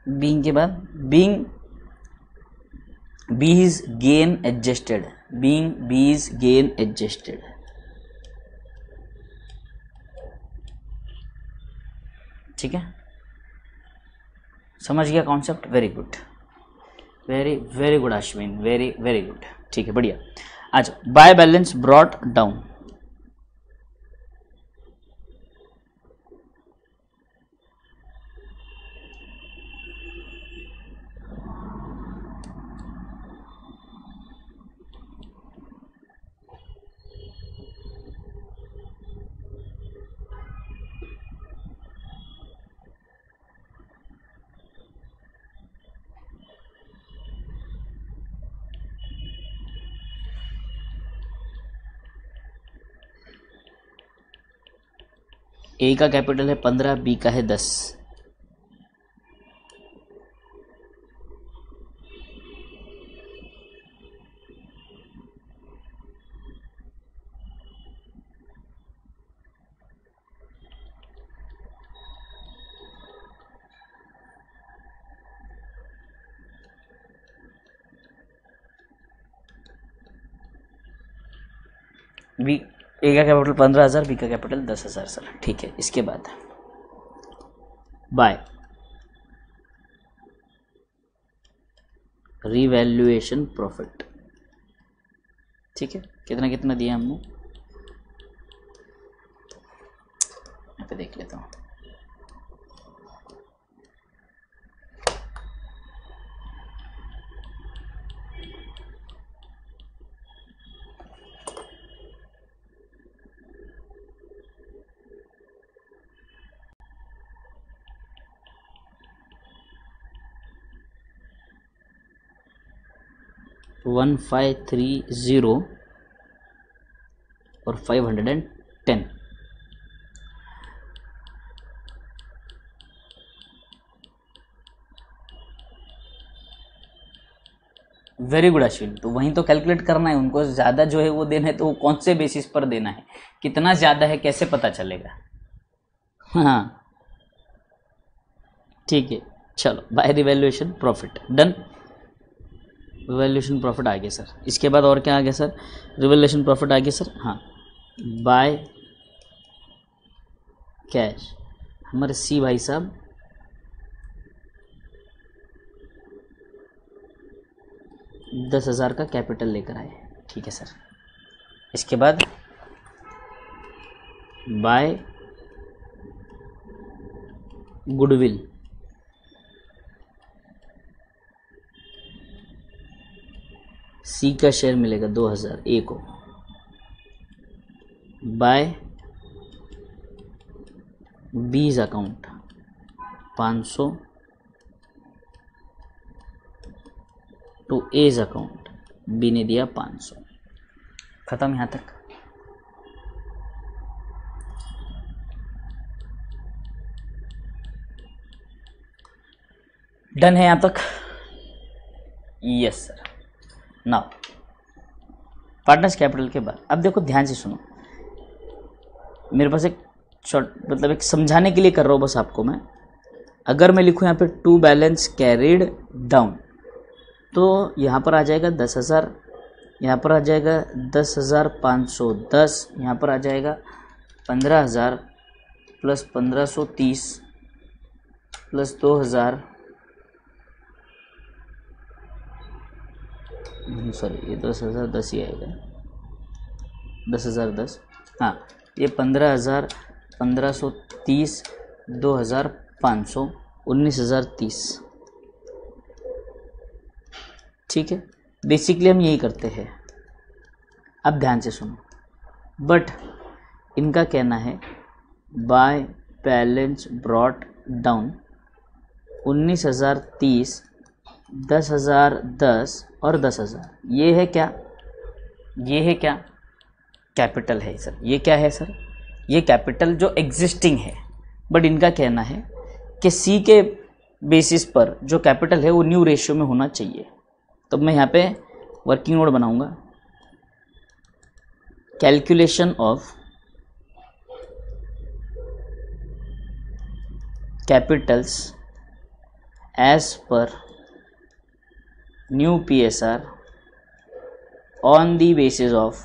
बीइंग के बाद being B is gain adjusted, being B is gain adjusted. ठीक है, समझ गया concept? Very good, very very good Ashwin, very very good. ठीक है, बढ़िया। अच्छा, by balance brought down, A का कैपिटल है पंद्रह, बी का है दस। बी ए का कैपिटल पंद्रह हजार, बी का कैपिटल दस हजार सर। ठीक है, इसके बाद बाय रिवैल्यूएशन प्रॉफिट। ठीक है, कितना कितना दिया हमने, यहाँ पे देख लेता हूँ। वन फाइव थ्री ज़ीरो और five hundred and ten. Very good Ashwin. तो वहीं तो कैलकुलेट करना है उनको, ज़्यादा जो है वो देना है तो वो कौन से बेसिस पर देना है, कितना ज़्यादा है कैसे पता चलेगा। हाँ ठीक है, चलो by revaluation profit done. Revaluation profit आ गया सर। इसके बाद और क्या आ गया सर? रिवैल्यूएशन प्रॉफिट आ गया सर। हाँ, बाय कैश हमारे सी भाई साहब दस हज़ार का कैपिटल लेकर आए। ठीक है सर। इसके बाद बाय गुडविल सी का शेयर मिलेगा दो हज़ार ए को। बाय बीज अकाउंट पाँच सौ टू एज अकाउंट, बी ने दिया पाँच सौ। खत्म यहाँ तक। डन है यहाँ तक? Yes sir. Now partners capital के बाद अब देखो ध्यान से सुनो, मेरे पास एक शॉर्ट मतलब एक समझाने के लिए कर रहा हूँ बस आपको मैं। अगर मैं लिखूँ यहाँ पे टू बैलेंस कैरिड डाउन, तो यहाँ पर आ जाएगा दस हज़ार, यहाँ पर आ जाएगा दस हज़ार पाँच सौ दस, यहाँ पर आ जाएगा पंद्रह हज़ार प्लस पंद्रह सौ तीस प्लस दो हज़ार, सॉरी ये दस हज़ार दस ही आएगा, दस हज़ार दस। हाँ, ये पंद्रह हज़ार पंद्रह सौ तीस दो हज़ार पाँच सौ उन्नीस हज़ार तीस। ठीक है, बेसिकली हम यही करते हैं। अब ध्यान से सुनो, बट इनका कहना है बाय बैलेंस ब्रॉट डाउन उन्नीस हज़ार तीस, दस हज़ार दस और दस हज़ार। ये है क्या? ये है क्या? कैपिटल है सर। ये क्या है सर? ये कैपिटल जो एग्जिस्टिंग है, बट इनका कहना है कि सी के बेसिस पर जो कैपिटल है वो न्यू रेशियो में होना चाहिए। तो मैं यहाँ पे वर्किंग नोट बनाऊंगा, calculation of capitals as per new P S R on the basis of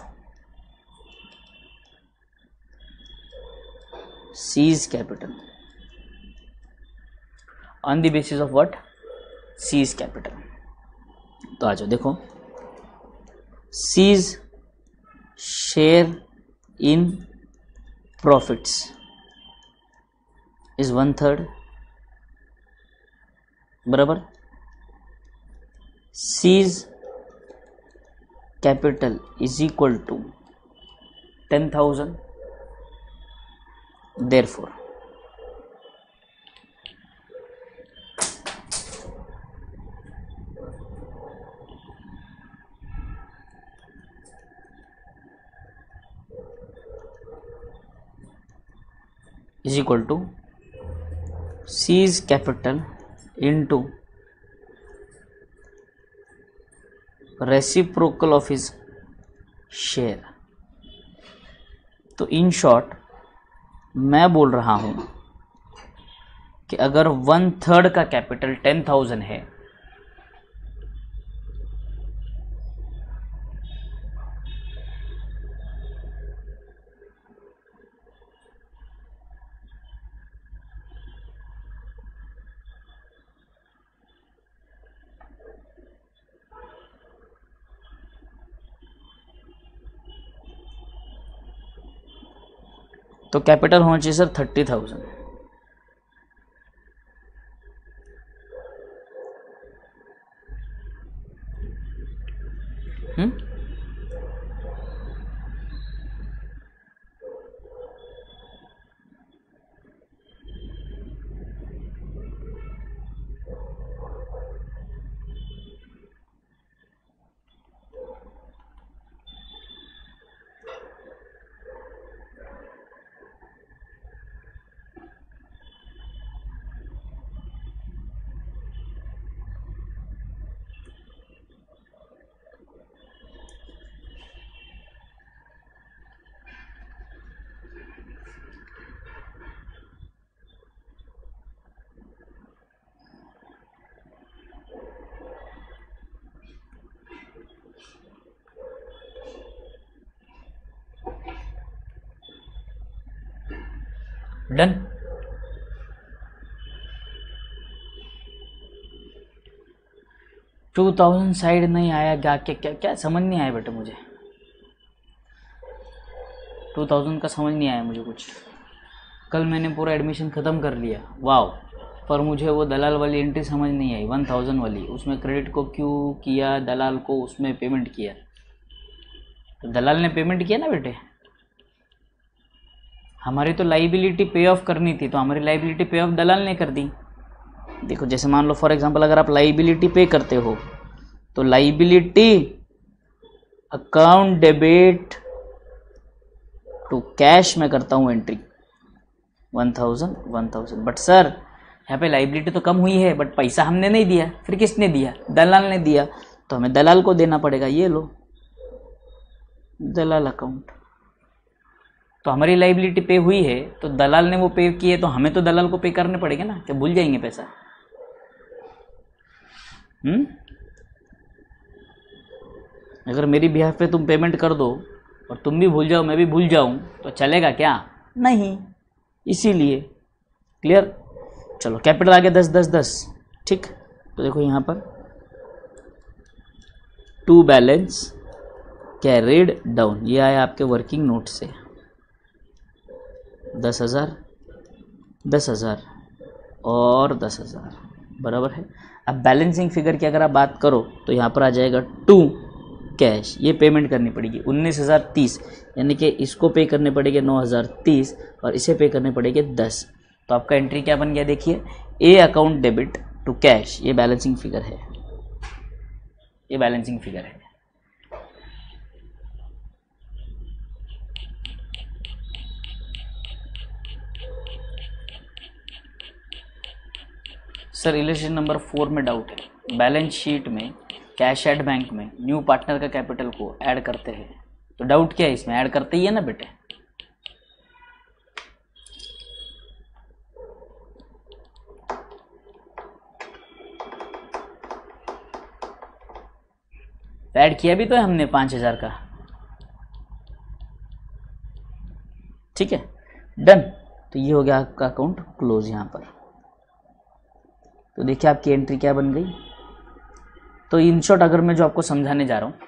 seized capital. On the basis of what? Seized capital. तो आ जाओ देखो, seize share in profits is one third, बराबर. seize capital is equal to ten thousand. Therefore is equal to seize capital into reciprocal of his share. तो in short मैं बोल रहा हूं कि अगर वन थर्ड का कैपिटल टेन थाउजेंड है तो कैपिटल होना चाहिए sir thirty thousand. Hmm done. Two thousand side नहीं आया क्या? क्या क्या क्या समझ नहीं आया बेटा मुझे. टू थाउजेंड का समझ नहीं आया मुझे कुछ. कल मैंने पूरा एडमिशन ख़त्म कर लिया, वाव, पर मुझे वो दलाल वाली एंट्री समझ नहीं आई, वन थाउजेंड वाली. उसमें क्रेडिट को क्यों किया, दलाल को उसमें पेमेंट किया. तो दलाल ने पेमेंट किया ना बेटे. हमारी तो लाइबिलिटी पे ऑफ करनी थी, तो हमारी लाइबिलिटी पे ऑफ दलाल ने कर दी. देखो जैसे मान लो फॉर एग्जांपल अगर आप लाइबिलिटी पे करते हो तो liability account debit to cash में करता हूँ entry one thousand one thousand. But sir यहाँ पे लाइबिलिटी तो कम हुई है बट पैसा हमने नहीं दिया. फिर किसने दिया? दलाल ने दिया. तो हमें दलाल को देना पड़ेगा. ये लो दलाल अकाउंट. तो हमारी लाइबिलिटी पे हुई है तो दलाल ने वो पे किए तो हमें तो दलाल को पे करने पड़ेंगे ना. क्या भूल जाएंगे पैसा? हम्म अगर मेरी बिहाफ पे तुम पेमेंट कर दो और तुम भी भूल जाओ मैं भी भूल जाऊं तो चलेगा क्या? नहीं. इसीलिए क्लियर. चलो कैपिटल आ गया दस दस दस. ठीक. तो देखो यहाँ पर टू बैलेंस कैरिड डाउन, ये आया आपके वर्किंग नोट से दस हज़ार दस हज़ार और दस हज़ार बराबर है. अब बैलेंसिंग फिगर की अगर आप बात करो तो यहाँ पर आ जाएगा टू कैश. ये पेमेंट करनी पड़ेगी उन्नीस हज़ार तीस, यानी कि इसको पे करने पड़ेंगे नौ हज़ार तीस और इसे पे करने पड़ेंगे दस. तो आपका एंट्री क्या बन गया? देखिए A account debit to cash. ये बैलेंसिंग फिगर है, ये बैलेंसिंग फिगर है. सर इलेक्शन नंबर फोर में डाउट है. बैलेंस शीट में कैश एट बैंक में न्यू पार्टनर का कैपिटल को ऐड करते हैं, तो डाउट क्या है इसमें? ऐड करते ही है ना बेटे. तो ऐड किया भी तो है हमने पाँच हज़ार का, ठीक है, डन। तो ये हो गया आपका अकाउंट क्लोज यहाँ पर। तो देखिए आपकी एंट्री क्या बन गई। तो इन शॉर्ट अगर मैं जो आपको समझाने जा रहा हूँ,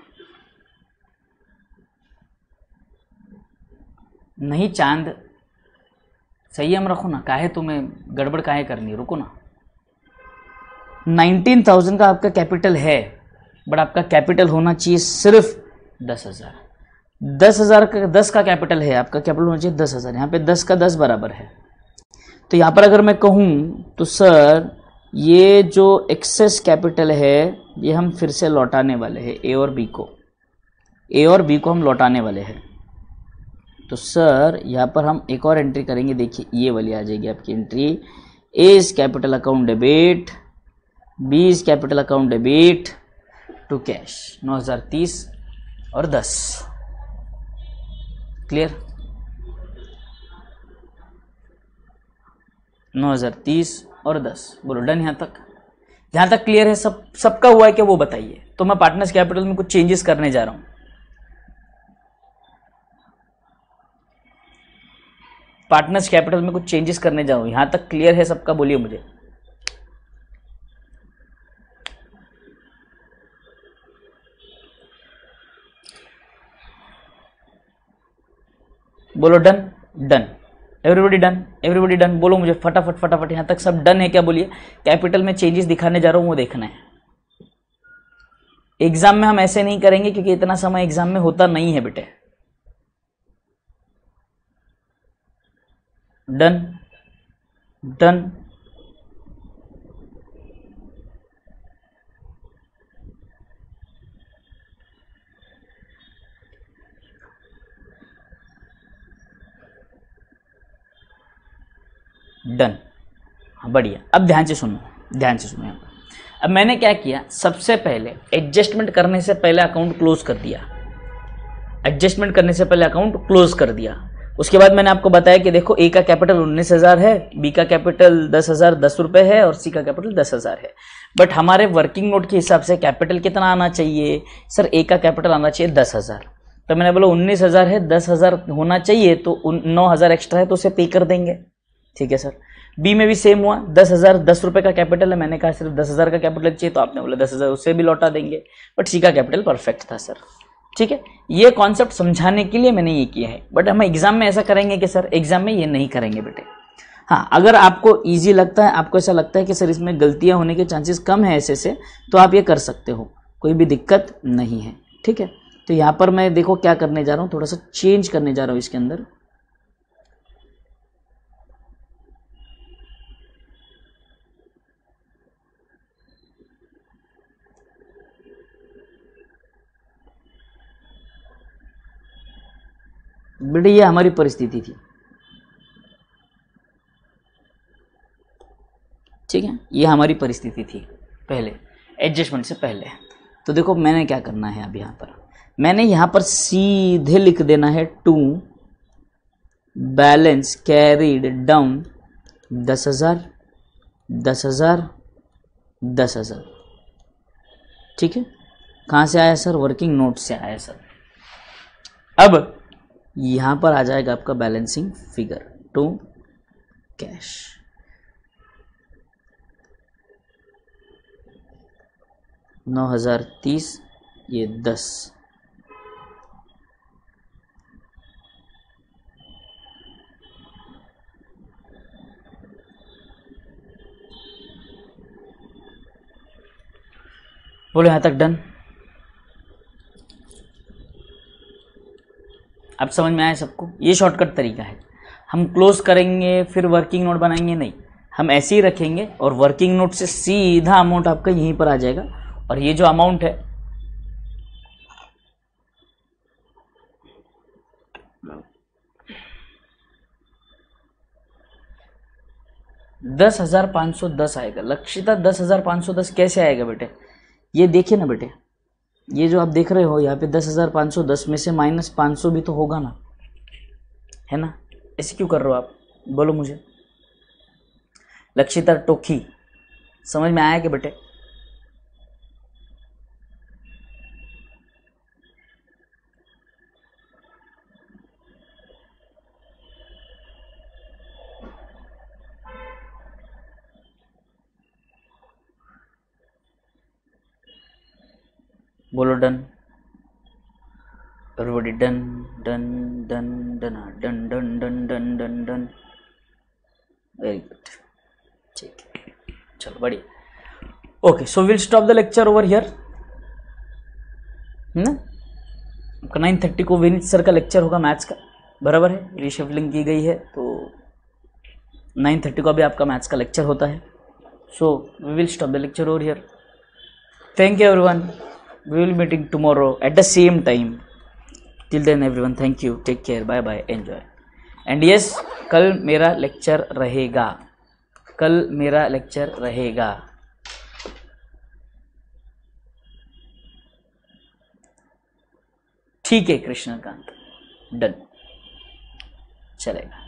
नहीं चांद संयम रखो ना, काहे तुम्हें गड़बड़ काहे करनी है, रुको ना। नाइनटीन थाउजेंड का आपका कैपिटल है, बट आपका कैपिटल होना चाहिए सिर्फ दस हजार। दस हजार का दस का कैपिटल है, आपका कैपिटल होना चाहिए दस हजार। यहाँ पे दस का दस बराबर है। तो यहाँ पर अगर मैं कहूँ तो सर ये जो एक्सेस कैपिटल है ये हम फिर से लौटाने वाले हैं, ए और बी को, ए और बी को हम लौटाने वाले हैं। तो सर यहाँ पर हम एक और एंट्री करेंगे, देखिए ये वाली आ जाएगी आपकी entry. A is capital account debit, B is capital account debit to cash, नौ हजार तीस और दस। क्लियर? नौ हजार तीस और दस, बोलो डन। यहाँ तक यहाँ तक क्लियर है? सब सबका हुआ है क्या वो बताइए। तो मैं पार्टनर्स कैपिटल में कुछ चेंजेस करने जा रहा हूं। पार्टनर्स कैपिटल में कुछ चेंजेस करने जा रहा हूं। यहां तक क्लियर है सबका? बोलिए मुझे। बोलो done. Done. Everybody done? Everybody done? बोलो मुझे फटाफट फटाफट। यहां तक सब डन है क्या? बोलिए। कैपिटल में चेंजेस दिखाने जा रहा हूं, वो देखना है। एग्जाम में हम ऐसे नहीं करेंगे क्योंकि इतना समय एग्जाम में होता नहीं है बेटे। डन। डन। डन। हाँ बढ़िया। अब ध्यान से सुनो, ध्यान से सुनो। यहाँ पर अब मैंने क्या किया, सबसे पहले एडजस्टमेंट करने से पहले अकाउंट क्लोज कर दिया। एडजस्टमेंट करने से पहले अकाउंट क्लोज कर दिया। उसके बाद मैंने आपको बताया कि देखो ए का कैपिटल उन्नीस हजार है, बी का कैपिटल दस हजार दस रुपए है और सी का कैपिटल दस हजार है। बट हमारे वर्किंग नोट के हिसाब से कैपिटल कितना आना चाहिए? सर ए का कैपिटल आना चाहिए दस हजार। तो मैंने बोला उन्नीस हजार है, दस हजार होना चाहिए, तो नौ हजार एक्स्ट्रा है तो उसे पे कर देंगे। ठीक है सर। बी में भी सेम हुआ, दस हजार दस रुपए का कैपिटल है, मैंने कहा सिर्फ दस हजार का कैपिटल चाहिए, तो आपने बोला दस हजार उसे भी लौटा देंगे। बट सी का कैपिटल परफेक्ट था सर। ठीक है, ये कॉन्सेप्ट समझाने के लिए मैंने ये किया है। बट हम एग्जाम में ऐसा करेंगे कि सर एग्जाम में ये नहीं करेंगे बेटे। हाँ, अगर आपको इजी लगता है, आपको ऐसा लगता है कि सर इसमें गलतियां होने के चांसेस कम है ऐसे से, तो आप ये कर सकते हो, कोई भी दिक्कत नहीं है। ठीक है, तो यहाँ पर मैं देखो क्या करने जा रहा हूँ, थोड़ा सा चेंज करने जा रहा हूँ इसके अंदर। बेटे ये हमारी परिस्थिति थी। ठीक है, ये हमारी परिस्थिति थी पहले, एडजस्टमेंट से पहले। तो देखो मैंने क्या करना है अब, यहाँ पर मैंने यहाँ पर सीधे लिख देना है टू बैलेंस कैरीड डाउन दस हजार दस हजार दस हजार। ठीक है, कहाँ से आया सर? वर्किंग नोट से आया सर। अब यहां पर आ जाएगा आपका बैलेंसिंग फिगर टू कैश। नौ हजार तीस, ये दस। बोलो यहां तक डन? अब समझ में आया सबको? ये शॉर्टकट तरीका है। हम क्लोज करेंगे फिर वर्किंग नोट बनाएंगे नहीं, हम ऐसे ही रखेंगे और वर्किंग नोट से सीधा अमाउंट आपका यहीं पर आ जाएगा। और ये जो अमाउंट है दस हजार पाँच सौ दस आएगा। लक्षिता दस हजार पाँच सौ दस कैसे आएगा बेटे? ये देखिए ना बेटे, ये जो आप देख रहे हो यहाँ पे दस हजार पाँच सौ दस में से माइनस पाँच सौ भी तो होगा ना, है ना? ऐसे क्यों कर रहे हो आप? बोलो मुझे। लक्षिता टोखी, समझ में आया कि बेटे? बोलो done, everybody done done done done done done done done done done, very good, ठीक है, चलो बढ़िया। Okay, so will stop the lecture over here ना। आपका नाइन थर्टी को विनीत सर का लेक्चर होगा मैथ्स का, बराबर है, रीशफलिंग की गई है तो नाइन थर्टी को अभी आपका मैथ्स का लेक्चर होता है। So we will stop the lecture over here. Thank you everyone, we will meeting tomorrow at the same time. Till then everyone, thank you, take care, bye bye, enjoy. And yes, कल मेरा lecture रहेगा, कल मेरा lecture रहेगा। ठीक है Krishnakant, done, चलेगा।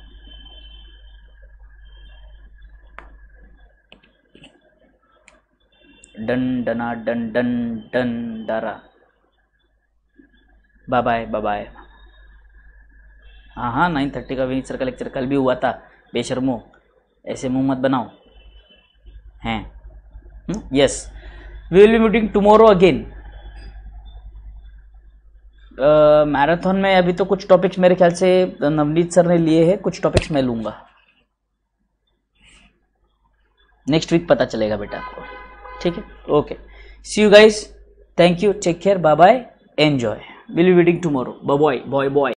Done डना डन डन डन डरा, बाय बाय बाय बाय। हाँ हाँ, नाइन थर्टी का विनीत सर का लेक्चर कल भी हुआ था, बेशर्मो, ऐसे मुंह मत बनाओ हैं। Yes, we will be meeting tomorrow again. Marathon में अभी तो कुछ टॉपिक्स मेरे ख्याल से नवनीत सर ने लिए हैं, कुछ टॉपिक्स मैं लूंगा, नेक्स्ट वीक पता चलेगा बेटा आपको, ठीक है। Okay, see you guys, thank you, take care, bye bye, enjoy, will be meeting tomorrow, bye bye bye bye.